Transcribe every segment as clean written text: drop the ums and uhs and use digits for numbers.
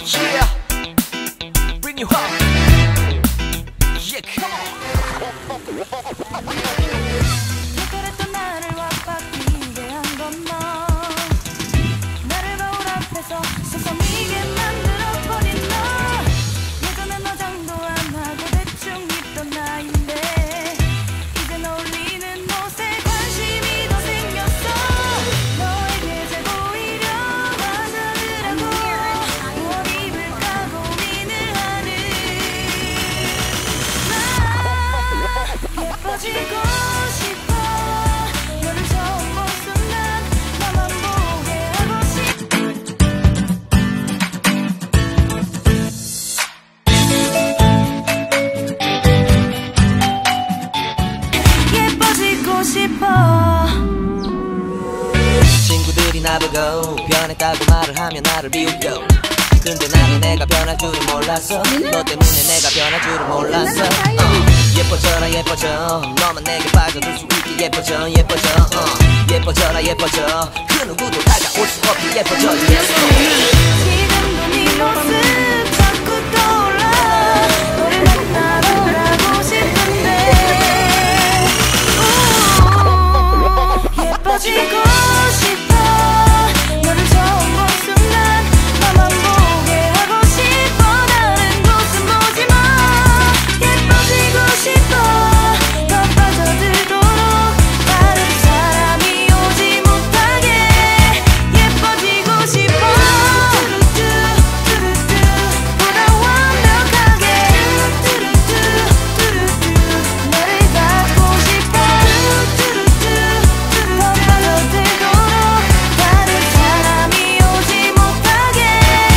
Yeah, bring you home. Yeah, come on. 그랬던 나를 와바뀌게 한 건 너. 나를 거울 앞에서 서성이게 만들어버린 너. 예전엔 화장도 안 하고 대충 입던 나인데 이젠 어울리는 옷에 관심이 더 생겼어. 너에게 잘 보이려 화장을 하고 뭘 입을까 고민을 하는 나. 예뻐지고 싶어. 너를 처음 본 순간 나만 보게 하고 싶어. 예뻐지고 싶어. 친구들이 나보고 변했다고 말을 하면 나를 비웃겨. 근데 나는 내가 변할 줄은 몰랐어. 너 때문에 내가 변할 줄은 몰랐어. 예뻐져라 예뻐져. 너만 내게 빠져들 수 있게 예뻐져 예뻐져. 예뻐져라 예뻐져. 그 누구도 다가올 수 없게 예뻐져. Yes. 지금도 네 모습 자꾸 떠올라. 너를 만나러 가고 싶은데 예뻐지고 싶어. 너를 처음 본 순간 나만 보게 하고 싶어. 다른 곳은 보지 마. 예뻐지고 싶어. 더 빠져들도록 다른 사람이 오지 못하게 예뻐지고 싶어. 보다 완벽하게 너를 갖고 싶어. 더 빠져들도록 다른 사람이 오지 못하게.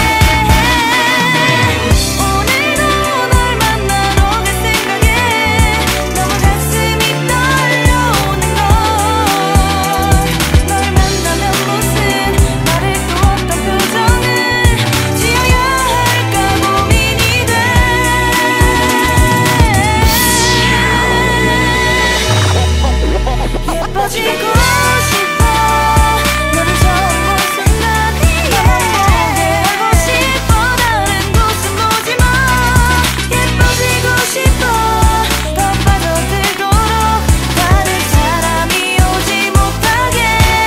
오늘도 널 만나러 갈 생각에 너무 가슴이 떨려오는 걸. 널 만나면 무슨 말을 또 어떤 표정을 지어야 할까 고민이 돼. 예뻐지고 싶어. 너를 처음 본 순간 나만 보게 하고 싶어. 다른 곳은 보지 마. 예뻐지고 싶어. 더 빠져들도록 다른 사람이 오지 못하게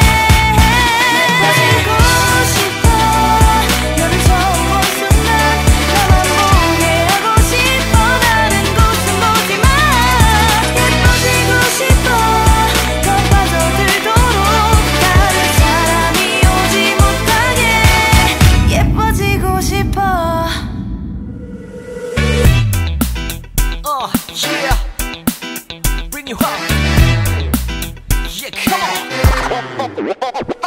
예뻐지고 싶어. 너를 처음 본 순간 나만 보게 하고 싶어. 다른 곳은 보지 마. 예뻐지고 싶어. 더 빠져들도록 다른 사람이 오지 못하게 예뻐지고 싶어. Yeah, bring you home. Yeah, come on.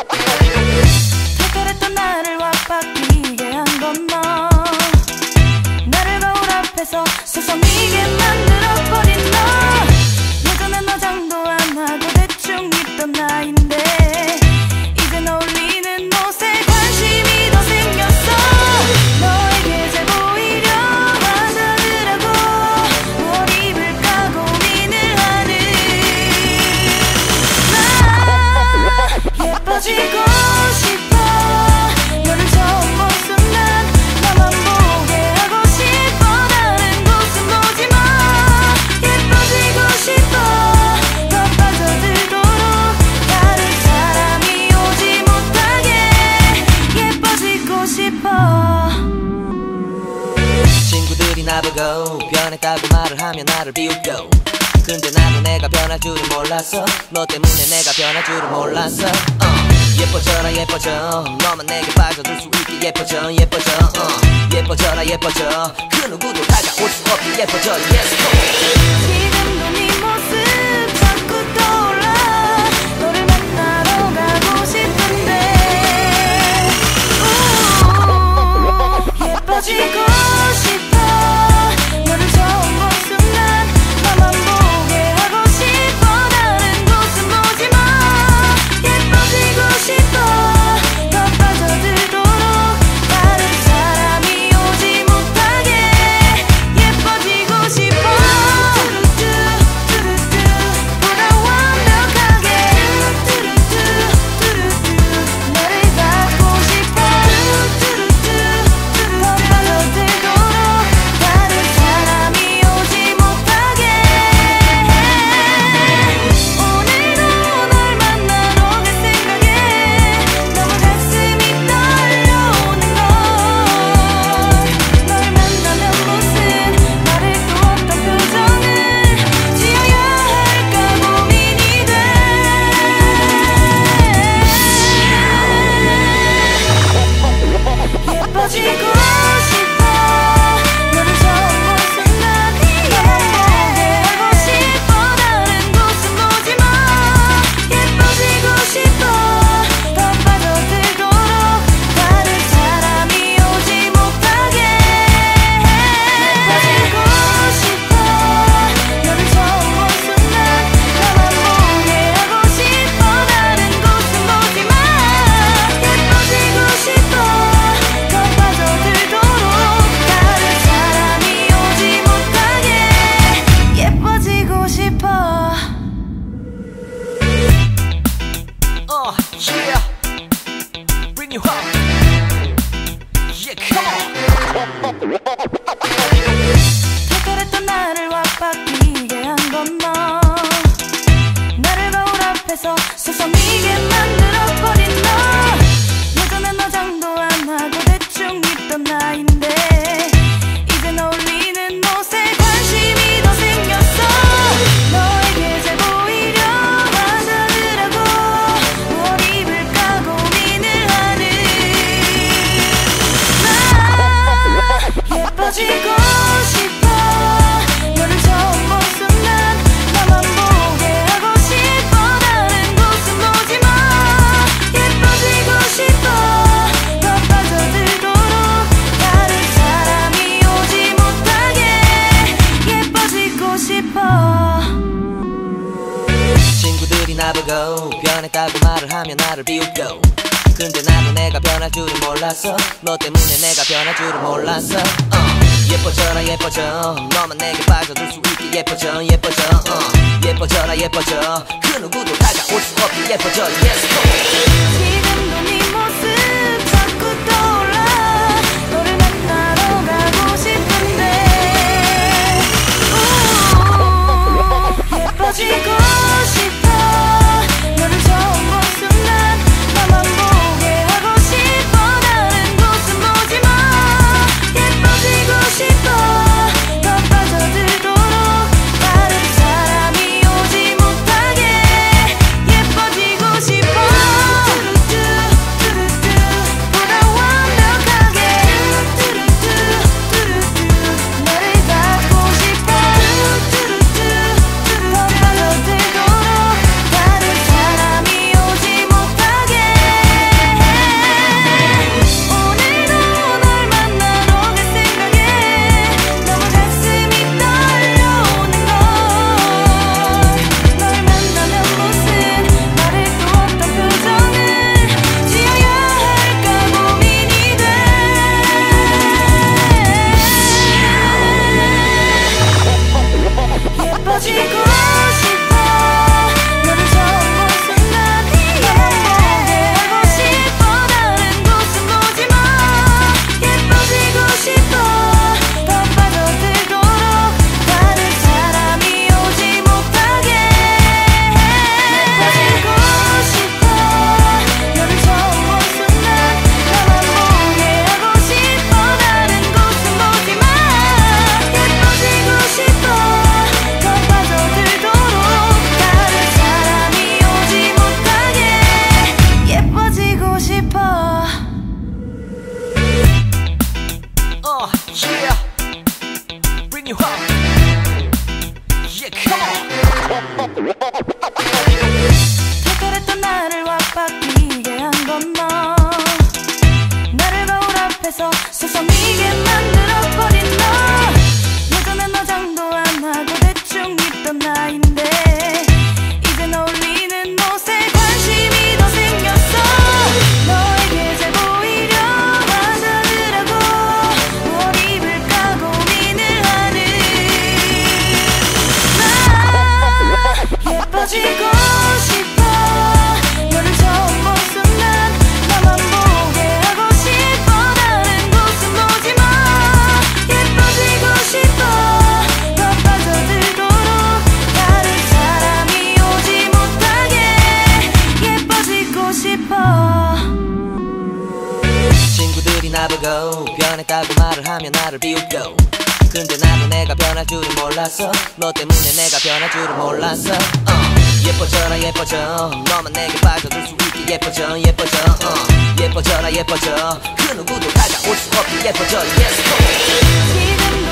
특별했던 나를 와바뀌게 한 건 너. 나를 거울 앞에서 서성이게 만들어버린 너. 예전엔 화장도 안 하고 대충 입던 나인데 이젠 어울리는 옷에 관심이 더 생겼어. 너에게 잘 보이려 화장을 하고 뭘 입을까 고민을 하는 나. 예뻐지고 싶어. 너를 처음 본 순간 나만 보게 하고 싶어. 다른 곳은 보지 마. 예뻐지고 싶어. 더 빠져들도록 다른 사람이 오지 못하게 예뻐지고 싶어. 친구들이 나보고 변했다고 말을 하면 나를 비웃겨. 근데 나는 내가 변할 줄은 몰랐어. 너 때문에 내가 변할 줄은 몰랐어. 예뻐져라 예뻐져. 너만 내게 빠져들 수 있게 예뻐져 예뻐져. 예뻐져라 예뻐져. 그 누구도 다가올 수 없게 예뻐져. Yes. 지금도 네 모습 자꾸 떠올라. 너를 만나러 가고 싶은데 예뻐지고 싶어. 너를 처음 본 순간 나만 보게 하고 싶어. 다른 곳은 보지 마. 예뻐지고 싶어. 더 빠져들도록 다른 사람이 오지 못하게 예뻐지고 싶어. Bring you home. Yeah, come on. 털털했던 나를 왁박이게 한 건 너. 나를 거울 앞에서 서성이게 만들어버린 너. 예전엔 화장도 안 하고 대충 입던 나인데 이젠 어울리는 옷에 관심이 더 생겼어. 너에게 잘 보이려 화장을 하고 뭘 입을까 고민을 하는 나. 예뻐지고 싶어. 너를 처음 본 순간 나만 보게 하고 싶어. 다른 곳은 보지 마. 예뻐지고 싶어. 더 빠져들도록 다른 사람이 오지 못하게 예뻐지고 싶어. 친구들이 나보고 변했다고 말을 하면 나를 비웃고 근데 나도 내가 변할 줄은 몰랐어. 너 때문에 내가 변할 줄은 몰랐어. 예뻐져라 예뻐져. 너만 내게 빠져들 수 있게 예뻐져 예뻐져. 예뻐져라 예뻐져. 그 누구도 다가올 수 없게 예뻐져. Yes, 지금도 네 모습 자꾸 떠올라. 너를 만나러 가고 싶은데 예뻐지고 싶어. 너를 처음 본 순간 나만 보게 하고 싶어. 다른 곳은 보지 마. 예뻐지고 싶어. 더 빠져들도록 다른 사람이 오지 못하게 예뻐지고 싶어. 보다 완벽하게 너를 갖고 싶어. 더 빠져들도록 다른 사람이 오지 못하게. 오늘도 널 만나러 갈 생각에 너무 가슴이 떨려오는 걸. 널 만나면 무슨 말을 또 어떤 표정을 지어야 할까 고민이 돼. 예뻐지고 싶어. 너를 처음 본 순간 나만 보게 하고 싶어. 다른 곳은 보지 마. 예뻐지고 싶어. 더 빠져들도록 다른 사람이 오지 못하게 예뻐지고 싶어. 너를 처음 본 순간 나만 보게 하고 싶어. 다른 곳은 보지 마. 예뻐지고 싶어. 더 빠져들도록 다른 사람이 오지 못하게 예뻐지고 싶어. yeah. Bring you home. Yeah, come on. 털털했던 나를 왁박이게 한 건 너. 나를 거울 앞에서 서성이게 만들어버린 너. 예전엔 화장도 안 하고 대충 입던 나인데 이젠 어울리는 옷에 관심이 더 생겼어. 너에게 잘 보이려 화장을 하고 뭘 입을까 고민을 하는 나. 예뻐지고 싶어. 너를 처음 본 순간 나만 보게 하고 싶어. 다른 곳은 보지 마. 예뻐지고 싶어. 더 빠져들도록 다른 사람이 오지 못하게 예뻐지고 싶어. 친구들이 나보고 변했다고 말을 하면 나를 비웃고 근데 나도 내가 변할 줄은 몰랐어. 너 때문에 내가 변할 줄은 몰랐어. 예뻐져라 예뻐져. 너만 내게 빠져들 수 있게 예뻐져 예뻐져. 예뻐져라 예뻐져. 그 누구도 다가올 수 없게 예뻐져. Yes, 지금